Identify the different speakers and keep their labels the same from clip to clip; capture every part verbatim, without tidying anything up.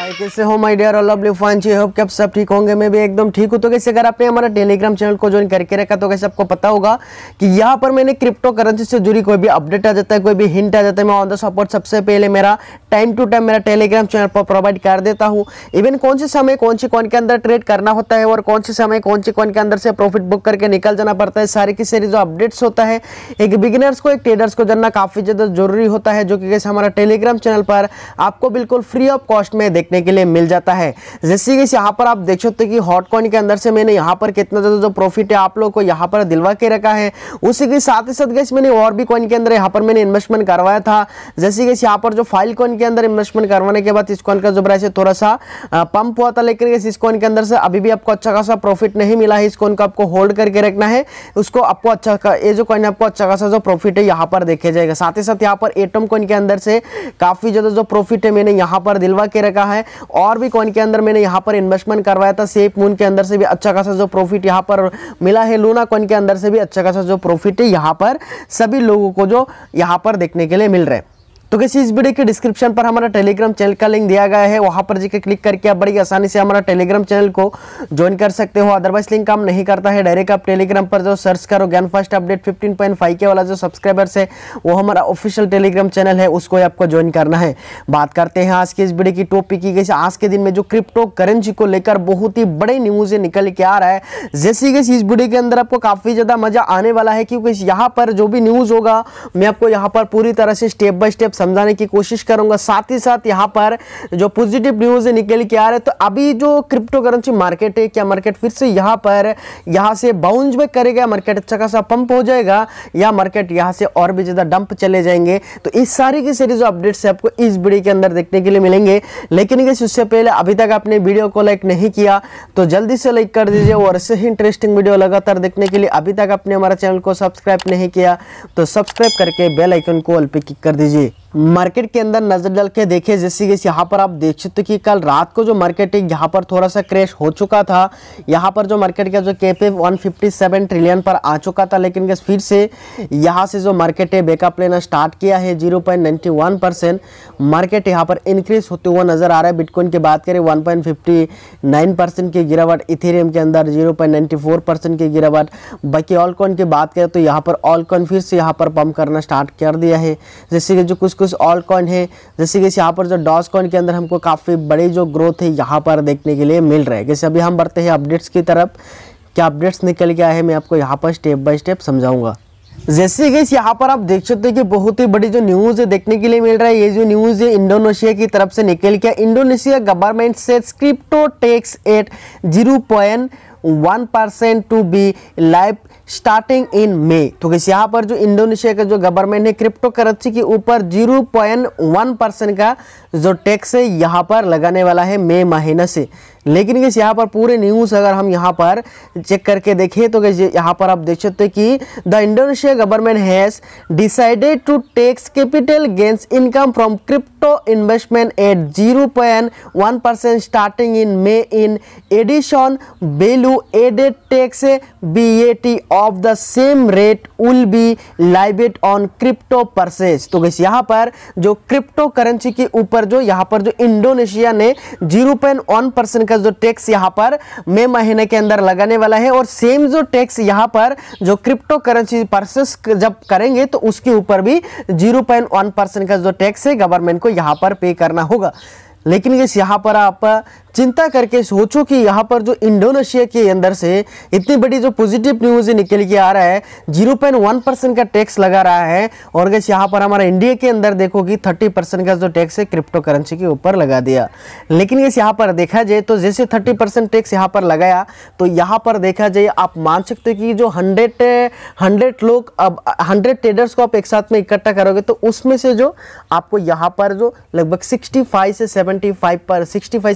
Speaker 1: हाय, कैसे हो my dear all lovely fans. I hope कि आप सब ठीक होंगे। मैं भी एकदम ठीक हूँ। तो कैसे अगर आपने हमारा टेलीग्राम चैनल को ज्वाइन करके रखा तो कैसे आपको पता होगा कि यहाँ पर मैंने क्रिप्टो करेंसी से जुड़ी कोई भी अपडेट आ जाता है, कोई भी हिंट आ जाता है, मैं ऑन द सपोर्ट सबसे पहले मेरा टाइम टू टाइम मेरा टेलीग्राम चैनल पर प्रोवाइड कर देता हूँ। इवन कौन से समय कौन सी कॉइन के अंदर ट्रेड करना होता है और कौन से समय कौन सी कॉइन के अंदर से प्रॉफिट बुक करके निकल जाना पड़ता है, सारी की सारी जो अपडेट्स होता है एक बिगिनर्स को एक ट्रेडर्स को जानना काफी ज्यादा जरूरी होता है, जो कि कैसे हमारा टेलीग्राम चैनल पर आपको बिल्कुल फ्री ऑफ कॉस्ट में देखने के लिए मिल जाता है। जैसे कि यहाँ पर आप देख सकते हो कि हॉट कॉइन के अंदर से मैंने यहाँ पर कितना ज्यादा जो प्रॉफिट है आप लोगों को यहाँ पर दिलवा के रखा है। उसी के साथ ही साथ गैस मैंने और भी कॉइन के अंदर यहाँ पर मैंने इन्वेस्टमेंट करवाया था। जैसे कि यहाँ पर जो फाइल कॉइन के अंदर इन्वेस्टमेंट करवाने के बाद इस कॉइन का जो प्राइस है थोड़ा सा पंप हुआ था, लेकिन इस कॉइन के अंदर से अभी भी आपको अच्छा खासा प्रॉफिट नहीं मिला है। इस कॉइन को आपको होल्ड करके रखना है, उसको आपको अच्छा ये जो कॉइन आपको अच्छा खासा जो प्रॉफिट है यहाँ पर देखे जाएगा। साथ ही साथ यहाँ पर एटम कॉइन के अंदर से काफी ज्यादा जो प्रॉफिट है मैंने यहाँ पर दिलवा के रखा है। और भी कॉइन के अंदर मैंने यहाँ पर इन्वेस्टमेंट करवाया था। सेफ मून के अंदर से भी अच्छा खासा जो प्रॉफिट यहाँ पर मिला है। लूना कॉइन के अंदर से भी अच्छा खासा जो प्रॉफिट है यहाँ पर सभी लोगों को जो यहाँ पर देखने के लिए मिल रहा है। तो कैसे इस वीडियो के डिस्क्रिप्शन पर हमारा टेलीग्राम चैनल का लिंक दिया गया है, वहां पर जाकर क्लिक करके आप बड़ी आसानी से हमारा टेलीग्राम चैनल को ज्वाइन कर सकते हो। अदरवाइज लिंक काम नहीं करता है, डायरेक्ट आप टेलीग्राम पर जो सर्च करो ज्ञान first update fifteen point five के वाला जो सब्सक्राइबर्स है वो हमारा ऑफिशियल टेलीग्राम चैनल है, उसको आपको ज्वाइन करना है। बात करते हैं आज के इस वीडियो की टॉपिक की। कैसे आज के दिन में जो क्रिप्टो करेंसी को लेकर बहुत ही बड़े न्यूज निकल के आ रहा है। जैसे कि इस वीडियो के अंदर आपको काफी ज्यादा मजा आने वाला है, क्योंकि यहाँ पर जो भी न्यूज होगा मैं आपको यहाँ पर पूरी तरह से स्टेप बाय स्टेप समझाने की कोशिश करूंगा। साथ ही साथ यहाँ पर जो पॉजिटिव न्यूज निकल के आ रहे हैं, तो अभी जो क्रिप्टो करेंसी मार्केट है, क्या मार्केट फिर से यहाँ पर यहाँ से बाउंस बैक करेगा, मार्केट अच्छा खासा पंप हो जाएगा, या मार्केट यहाँ से और भी ज्यादा डंप चले जाएंगे। तो इस सारी की सारी जो अपडेट्स है आपको इस वीडियो के अंदर देखने के लिए मिलेंगे। लेकिन इससे पहले अभी तक आपने वीडियो को लाइक नहीं किया तो जल्दी से लाइक कर दीजिए, और ऐसे ही इंटरेस्टिंग वीडियो लगातार देखने के लिए अभी तक आपने हमारा चैनल को सब्सक्राइब नहीं किया तो सब्सक्राइब करके बेल आइकन को ऑल पे क्लिक कर दीजिए। मार्केट के अंदर नजर डाल के देखिए, जैसे कि यहाँ पर आप देख सकते हो कि कल रात को जो मार्केट है यहाँ पर थोड़ा सा क्रैश हो चुका था। यहाँ पर जो मार्केट का जो कैप है वन फिफ्टी सेवन ट्रिलियन पर आ चुका था, लेकिन फिर से यहाँ से जो मार्केट है बैकअप लेना स्टार्ट किया है। Zero point ninety one percent market यहाँ पर इंक्रीज होते हुआ नजर आ रहा है। बिटकॉइन की बात करें one point fifty nine percent की गिरावट, इथेरियम के अंदर zero point ninety four percent की गिरावट। बाकी ऑल कॉइन की बात करें तो यहाँ पर ऑल कॉइन फिर से यहाँ पर पंप करना स्टार्ट कर दिया है। जैसे कि जो कुछ कुछ ऑल कॉइन है, जैसे कि यहाँ पर जो डॉज कॉइन के अंदर हमको काफी बड़ी जो ग्रोथ है यहाँ पर देखने के लिए मिल रहा है। जैसे अभी हम बढ़ते हैं अपडेट्स की तरफ। क्या अपडेट्स निकल के आए हैं मैं आपको यहाँ पर स्टेप बाय स्टेप समझाऊंगा। जैसे कि यहाँ पर आप देख सकते हैं कि बहुत ही बड़ी जो न्यूज है देखने के लिए मिल रहा है। ये जो न्यूज है इंडोनेशिया की तरफ से निकल के, इंडोनेशिया गवर्नमेंट से crypto tax at zero point one percent to be live starting in May. तो किस यहाँ पर जो इंडोनेशिया का जो गवर्नमेंट है क्रिप्टो करेंसी के ऊपर जीरो पॉइंट वन परसेंट का जो टैक्स है यहाँ पर लगाने वाला है मई महीने से। लेकिन किस यहाँ पर पूरे न्यूज़ अगर हम यहाँ पर चेक करके देखें तो यहाँ पर आप देख सकते हैं कि the Indonesia government has decided to tax capital gains income from crypto investment at zero point one percent starting in May. In addition value added tax V A T of the same rate will be levied on crypto purchase. तो guys यहाँ पर जो crypto currency के ऊपर जो यहाँ पर जो इंडोनेशिया ने जीरो पॉइंट वन परसेंट का जो टैक्स यहाँ पर मई महीने के अंदर लगाने वाला है, और सेम जो टैक्स यहाँ पर जो क्रिप्टो करेंसी परचेस जब करेंगे तो उसके ऊपर भी जीरो पॉइंट वन परसेंट का जो टैक्स है गवर्नमेंट को यहाँ पर पे करना होगा। लेकिन इस यहाँ पर आप चिंता करके सोचो कि यहाँ पर जो इंडोनेशिया के अंदर से इतनी बड़ी जो पॉजिटिव न्यूज निकल के आ रहा है, जीरो पॉइंट वन परसेंट का टैक्स लगा रहा है, और गैस यहाँ पर हमारा इंडिया के अंदर देखो कि थर्टी परसेंट का जो टैक्स है क्रिप्टो करेंसी के ऊपर लगा दिया। लेकिन इस यहाँ पर देखा जाए तो जैसे थर्टी परसेंट टैक्स यहाँ पर लगाया तो यहाँ पर देखा जाए आप मान सकते हो कि जो हंड्रेड हंड्रेड लोग अब हंड्रेड ट्रेडर्स को आप एक साथ में इकट्ठा करोगे तो उसमें से जो आपको यहाँ पर जो लगभग सिक्सटी फाइव से सेवेंटी फाइव पर सिक्सटी फाइव से सेवेंटी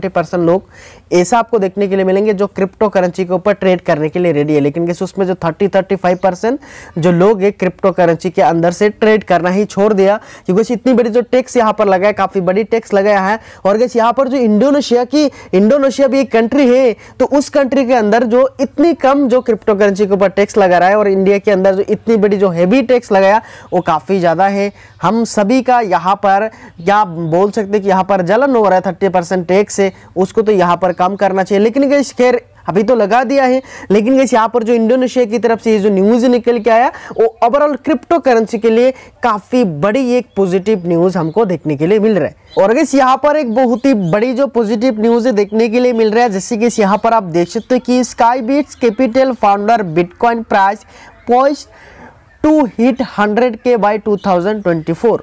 Speaker 1: सेवेंटी परसेंट लोग ऐसा आपको देखने के लिए मिलेंगे जो क्रिप्टो करेंसी के ऊपर ट्रेड करने के लिए रेडी है, लेकिन कैसे उसमें जो थर्टी थर्टी फाइव परसेंट जो लोग है क्रिप्टो करेंसी के अंदर से ट्रेड करना ही छोड़ दिया, क्योंकि इतनी बड़ी जो टैक्स यहाँ पर लगाया, काफी बड़ी टैक्स लगाया है। और कैसे यहाँ पर जो इंडोनेशिया की इंडोनेशिया भी एक कंट्री है, तो उस कंट्री के अंदर जो इतनी कम जो क्रिप्टो करेंसी के ऊपर टैक्स लगा रहा है और इंडिया के अंदर जो इतनी बड़ी जो हैवी टैक्स लगाया वो काफी ज्यादा है। हम सभी का यहाँ पर क्या बोल सकते कि यहाँ पर जलन हो रहा है, थर्टी परसेंट टैक्स है उसको तो यहाँ पर कम करना चाहिए, लेकिन गाइस खैर अभी तो लगा दिया है। लेकिन गाइस यहाँ पर जो इंडोनेशिया की तरफ से ये जो न्यूज निकल के आया वो ओवरऑल क्रिप्टो करेंसी के लिए काफी बड़ी एक पॉजिटिव न्यूज हमको देखने के लिए मिल रहा है। और गाइस यहाँ पर एक बहुत ही बड़ी जो पॉजिटिव न्यूज है देखने के लिए मिल रहा है, जैसे कि यहाँ पर आप देख सकते हो कि SkyBridge Capital founder bitcoin price poised to hit hundred K by two thousand twenty four.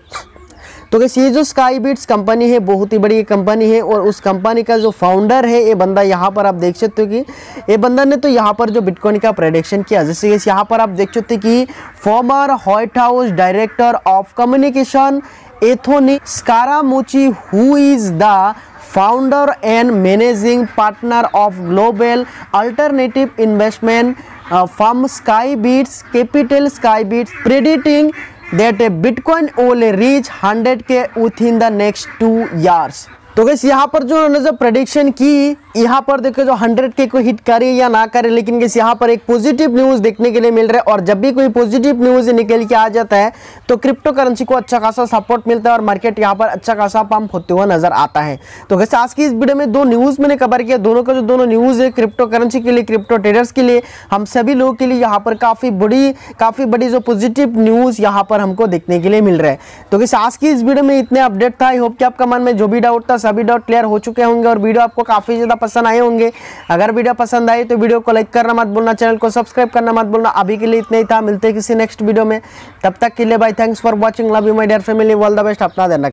Speaker 1: तो कैसे ये जो स्काईबिट्स कंपनी है बहुत ही बड़ी कंपनी है और उस कंपनी का जो फाउंडर है ये बंदा यहाँ पर आप देख सकते हो कि ये बंदा ने तो यहाँ पर जो बिटकॉइन का प्रेडिक्शन किया, जैसे कि यहाँ पर आप देख सकते हो कि former White House director of communication Anthony Scaramucci who is the founder and managing partner of global alternative investment firm SkyBridge Capital SkyBridge predicting that a Bitcoin will reach one hundred K within the next two years। तो guys यहाँ पर जो उन्होंने जो prediction की, यहाँ पर देखो जो हंड्रेड के को हिट करे या ना करे, लेकिन गैस यहाँ पर एक पॉजिटिव न्यूज देखने के लिए मिल रहा है। और जब भी कोई पॉजिटिव न्यूज निकल के आ जाता है तो क्रिप्टो करेंसी को अच्छा खासा सपोर्ट मिलता है और मार्केट यहाँ पर अच्छा खासा पंप होते हुए नजर आता है। तो गैस आज की इस वीडियो में दो न्यूज मैंने कवर किया, दोनों का जो दोनों न्यूज है क्रिप्टो करेंसी के लिए, क्रिप्टो ट्रेडर्स के लिए, हम सभी लोगों के लिए यहाँ पर काफी बड़ी काफी बड़ी जो पॉजिटिव न्यूज यहाँ पर हमको देखने के लिए मिल रहा है। तो गैस आज की इस वीडियो में इतने अपडेट था। आई होप कि आपका मन में जो भी डाउट था सभी डाउट क्लियर हो चुके होंगे और वीडियो आपको काफी ज्यादा पसंद आए होंगे। अगर वीडियो पसंद आई तो वीडियो को लाइक करना मत भूलना, चैनल को सब्सक्राइब करना मत भूलना। अभी के लिए इतना ही था, मिलते हैं किसी नेक्स्ट वीडियो में, तब तक के लिए bye, thanks for watching, love you my dear family, all the best, अपना ध्यान रखना।